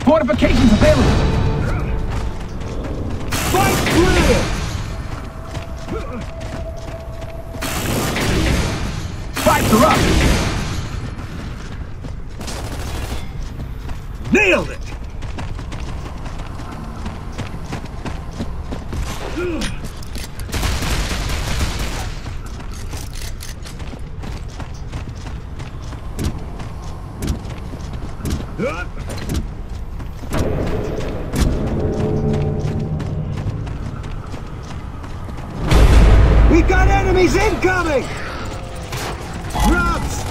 Fortifications available. Fight clear! Spikes are up. Nailed it! We got enemies incoming! Grubs!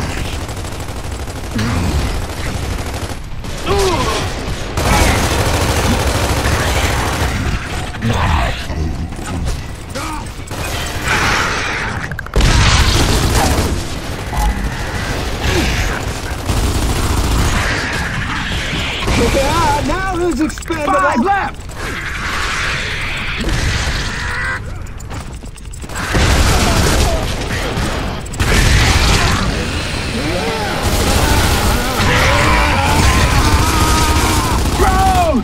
Yeah, now who's expendable? 5 left. Road!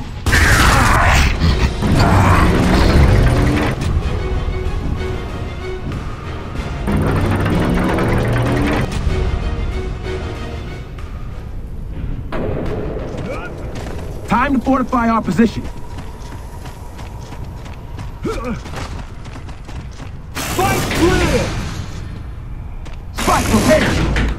Time to fortify our position. Fight clear! Spike prepared.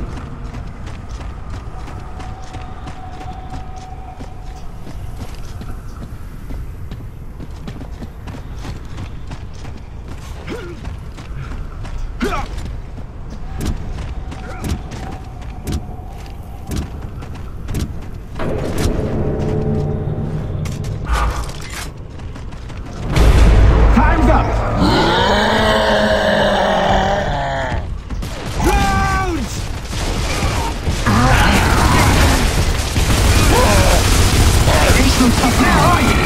Time's up. Rounds! Ain't so tough now, are you?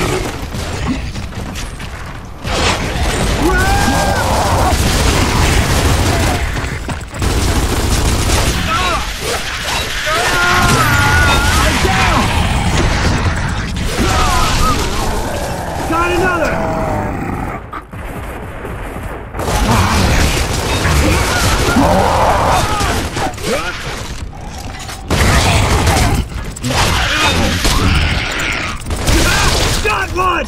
I'm down. Got another! Got one!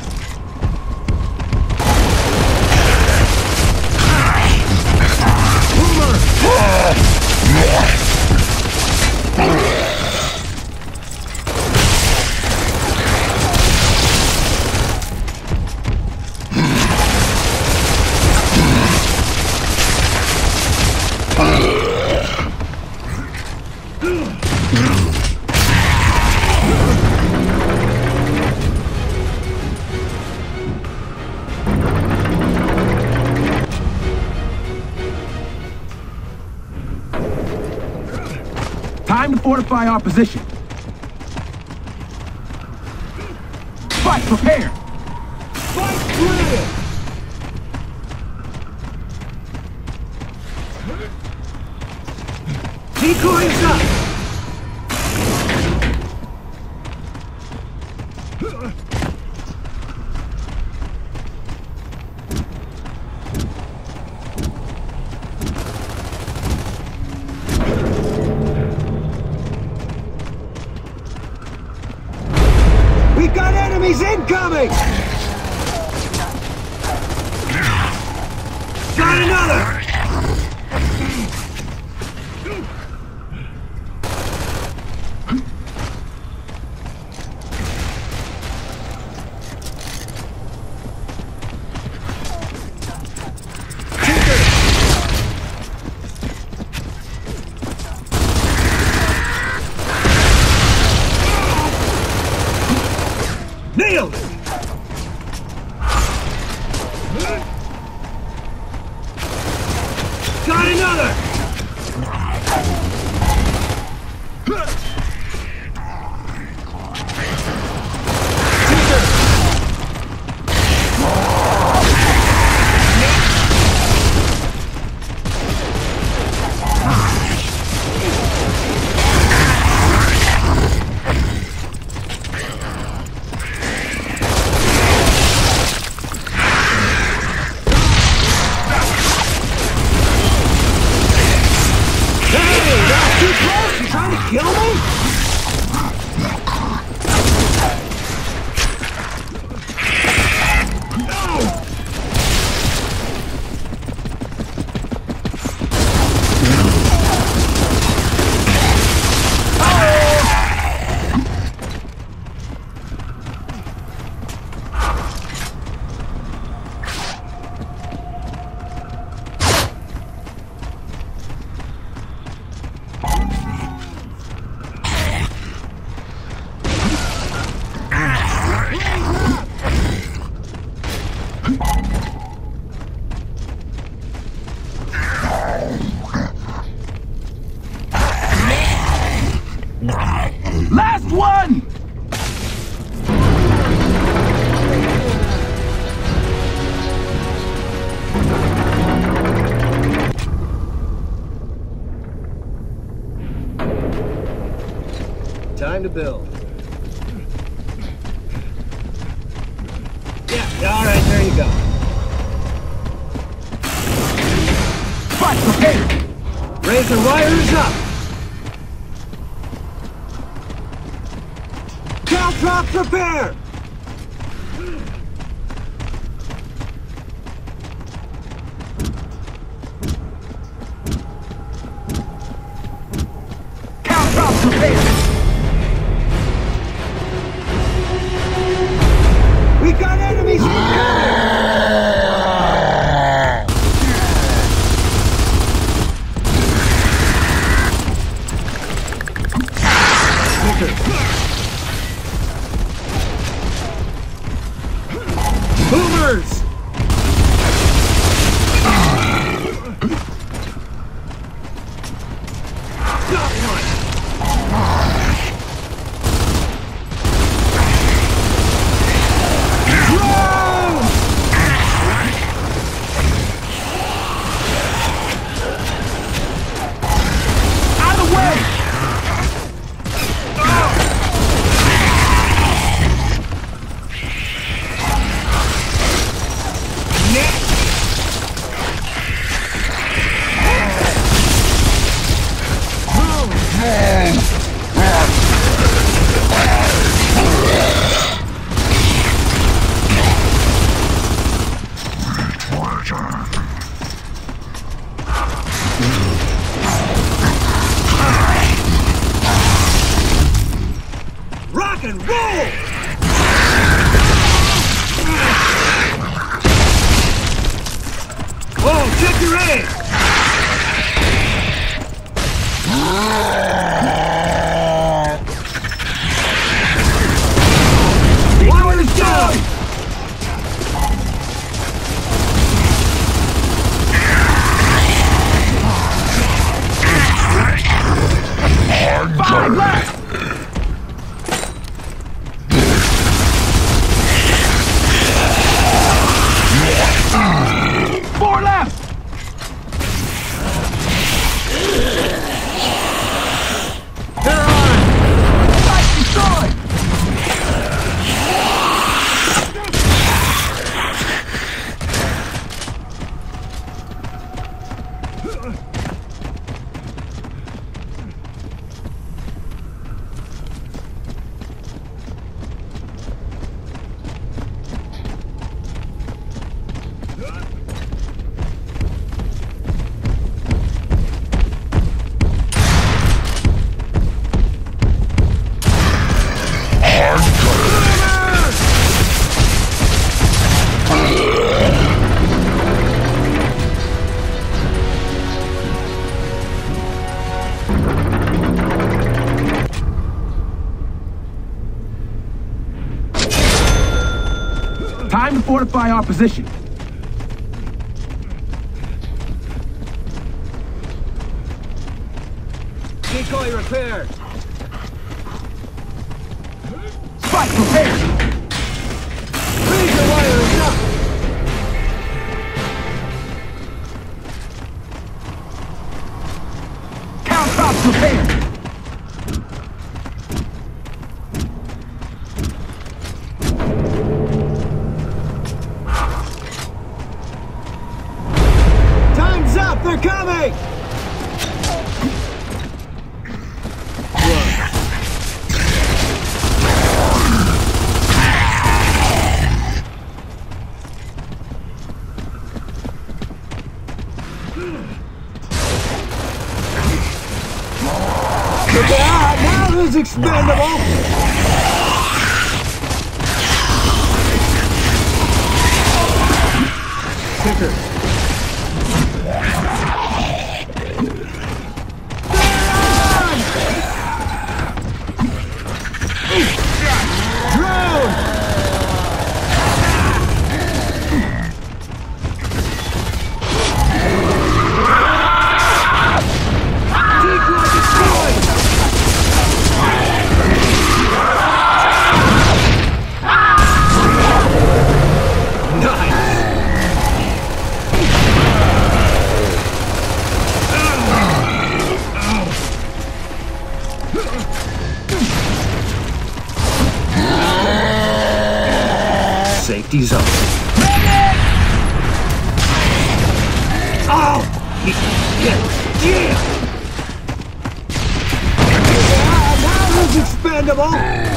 Time to fortify our position. Spike prepared. Fight clear! Decoy is up! We got enemies incoming! Got another! Nailed it! Got another! one! Time to build. Yeah, all right, there you go. Spot prepared! Razor wires up! Caltrop prepare! Caltrop prepared! We got enemies incoming! Boomers! Got one! Drone! Out of the way! Rock and roll! Oh, check your aim! One is down! Five left! Four left! They're on! Site destroyed! Time to fortify our position. Decoy repaired! Spike prepared! Razor wire is up! Caltrop prepared! Time's up! They're coming! Look out! Now who's expendable? Kicker. Yeah! Now who's expendable?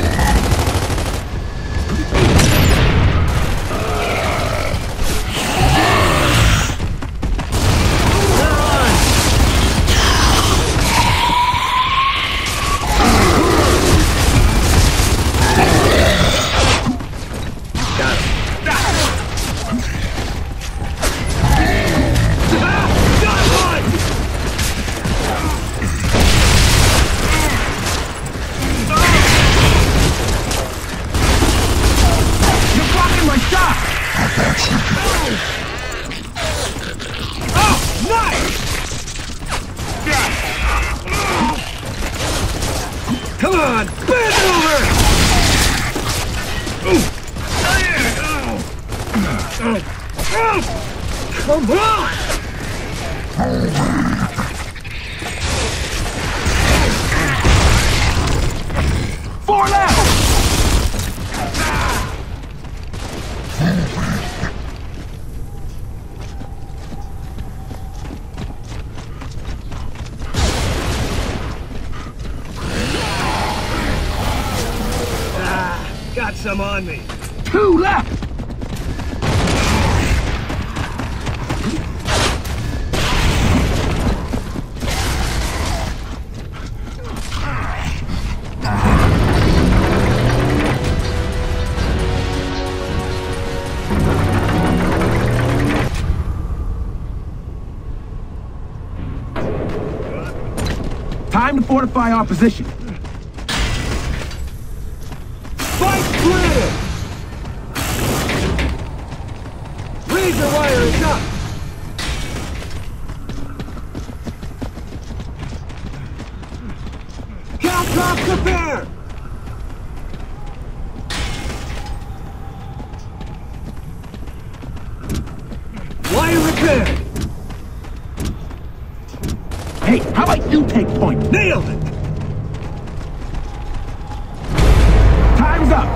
Come on, bend over! Come on! 4 left! Got some on me. 2 left! Time to fortify our position. Fight clear! Razor wire is up! Count top prepare! Wire repaired! Hey, how about you take point? Nailed it! Time's up!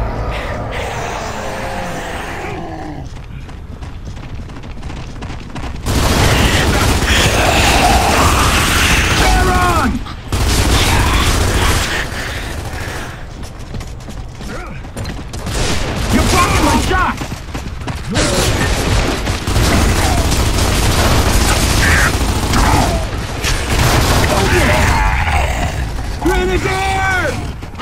They're on! You're blocking my shot! Grenadier!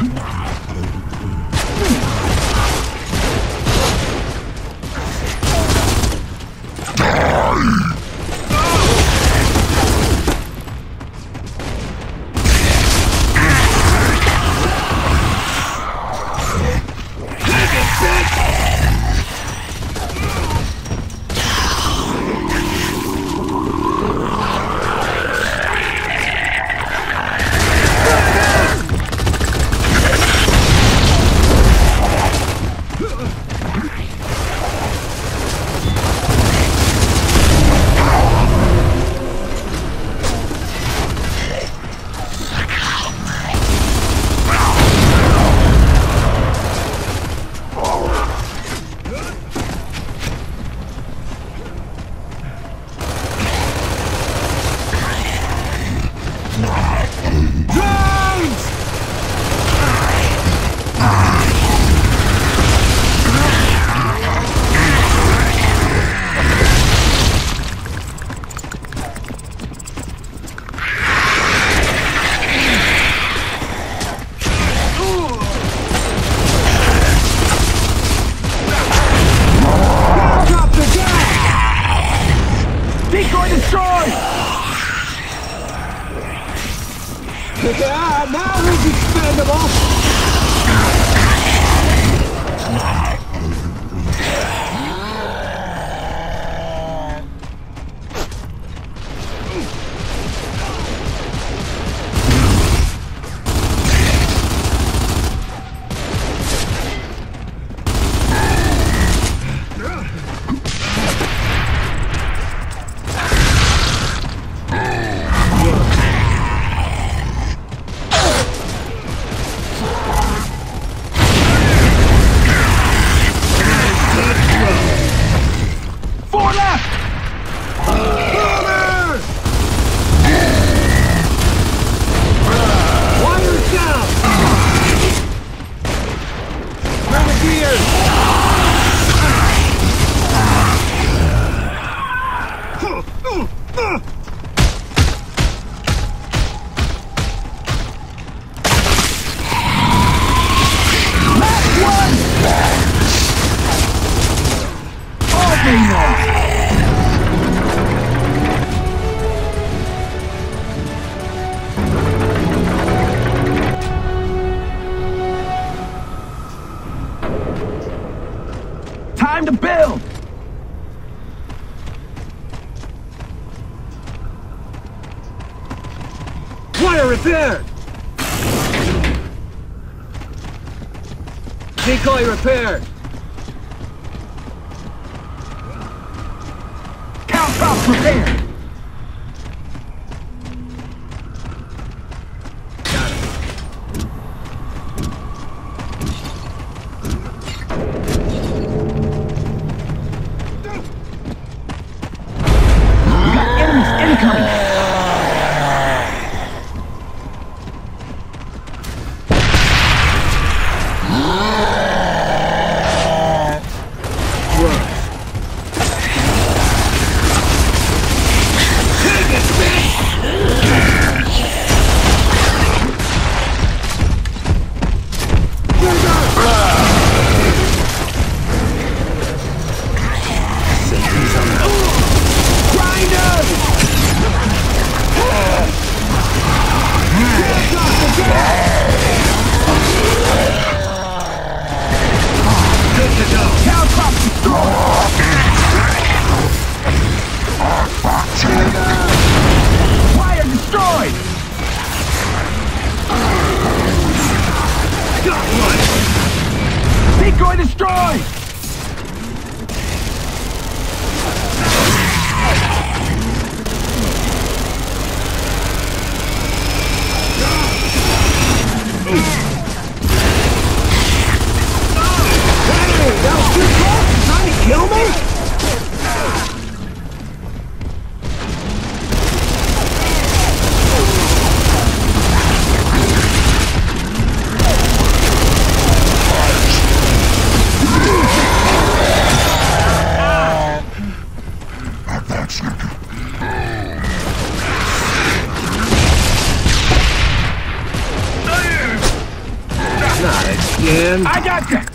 Decoy destroyed! Yeah, now who's expendable? Time to build! Wire repaired! Decoy repaired! Countertop prepared! We got enemies incoming! Wire destroyed! Got one! Decoy destroyed! Hey, that was too close! You trying to kill me? Not again. I got you!